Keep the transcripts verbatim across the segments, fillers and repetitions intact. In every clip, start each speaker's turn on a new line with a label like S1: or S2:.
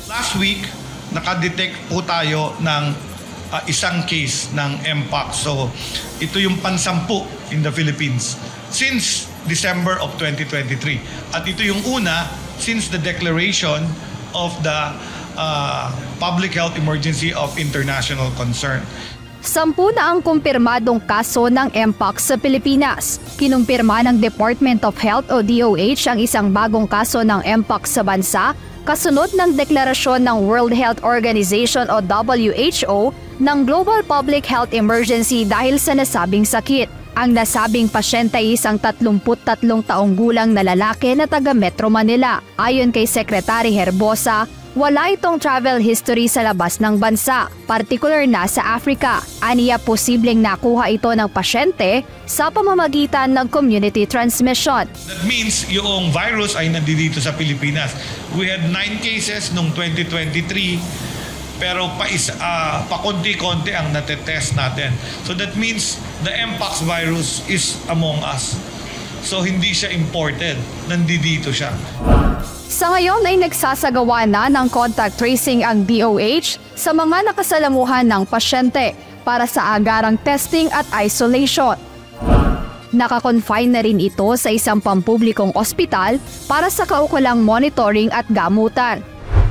S1: Last week, nakadetect po tayo ng uh, isang case ng Mpox. So, ito yung pansampu in the Philippines since December of twenty twenty-three. At ito yung una since the declaration of the uh, public health emergency of international concern.
S2: Sampu na ang kumpirmadong kaso ng Mpox sa Pilipinas. Kinumpirma ng Department of Health o D O H ang isang bagong kaso ng Mpox sa bansa kasunod ng deklarasyon ng World Health Organization o W H O ng Global Public Health Emergency dahil sa nasabing sakit. Ang nasabing pasyente ay isang tatlumput tatlong taong gulang na lalaki na taga Metro Manila. Ayon kay Secretary Herbosa, wala itong travel history sa labas ng bansa, partikular na sa Africa. Aniya posibleng nakuha ito ng pasyente sa pamamagitan ng community transmission.
S1: That means yung virus ay nandito sa Pilipinas. We had nine cases noong twenty twenty-three, pero pa isa, uh, pakunti-konti ang natetest natin. So that means the Mpox virus is among us. So hindi siya imported, nandito siya.
S2: Sa ngayon ay nagsasagawa na ng contact tracing ang D O H sa mga nakasalamuhan ng pasyente para sa agarang testing at isolation. Nakakonfine na rin ito sa isang pampublikong ospital para sa kaukulang monitoring at gamutan.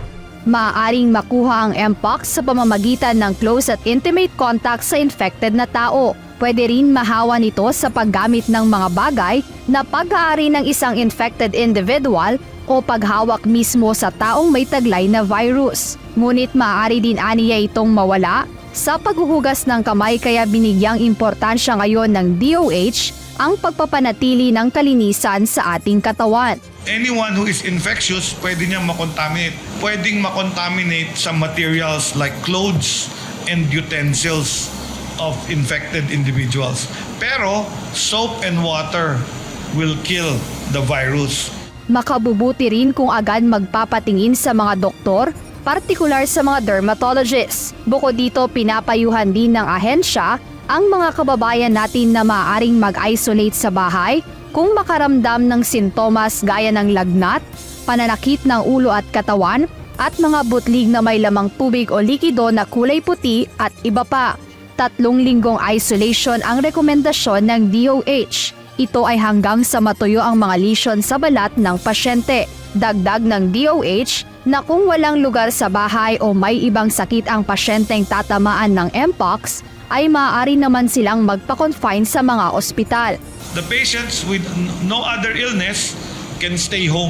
S2: Maaaring makuha ang Mpox sa pamamagitan ng close at intimate contact sa infected na tao. Pwede rin mahawa nito sa paggamit ng mga bagay na pag-aari ng isang infected individual o paghawak mismo sa taong may taglay na virus. Ngunit maaari din aniya itong mawala sa paghuhugas ng kamay kaya binigyang importansya ngayon ng D O H ang pagpapanatili ng kalinisan sa ating katawan.
S1: Anyone who is infectious, pwede niyang makontaminate. Pwedeng makontaminate sa materials like clothes and utensils of infected individuals. Pero soap and water will kill the virus.
S2: Makabubuti rin kung agad magpapatingin sa mga doktor, partikular sa mga dermatologists. Bukod dito, pinapayuhan din ng ahensya ang mga kababayan natin na maaaring mag-isolate sa bahay kung makaramdam ng sintomas gaya ng lagnat, pananakit ng ulo at katawan, at mga butlig na may lamang tubig o likido na kulay puti at iba pa. Tatlong linggong isolation ang rekomendasyon ng D O H. Ito ay hanggang sa matuyo ang mga lesion sa balat ng pasyente. Dagdag ng D O H na kung walang lugar sa bahay o may ibang sakit ang pasyenteng tatamaan ng Mpox, ay maaari naman silang magpa-confine sa mga ospital.
S1: The patients with no other illness can stay home.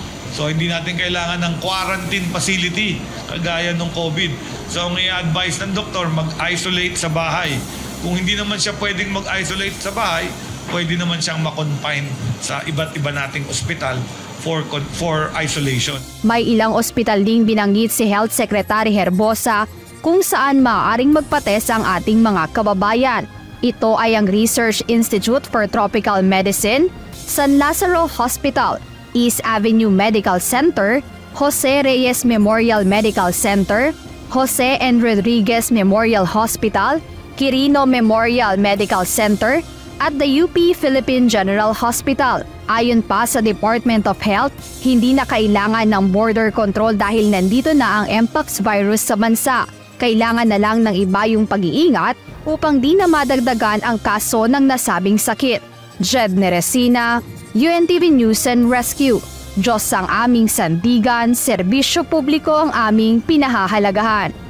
S1: So hindi natin kailangan ng quarantine facility kagaya ng COVID. So ang i-advise ng doktor, mag-isolate sa bahay. Kung hindi naman siya pwedeng mag-isolate sa bahay, pwede naman siyang ma-confine sa iba't iba nating ospital for for isolation.
S2: May ilang ospital ding binanggit si Health Secretary Herbosa kung saan maaaring magpates ang ating mga kababayan. Ito ay ang Research Institute for Tropical Medicine, San Lazaro Hospital, East Avenue Medical Center, Jose Reyes Memorial Medical Center, Jose N. Rodriguez Memorial Hospital, Quirino Memorial Medical Center, at the U P Philippine General Hospital. Ayon pa sa Department of Health, hindi na kailangan ng border control dahil nandito na ang Mpox virus sa bansa. Kailangan na lang ng iba yung pag-iingat upang di na madagdagan ang kaso ng nasabing sakit. Jed Neresina, U N T V News and Rescue. Diyos ang aming sandigan, serbisyo publiko ang aming pinahahalagahan.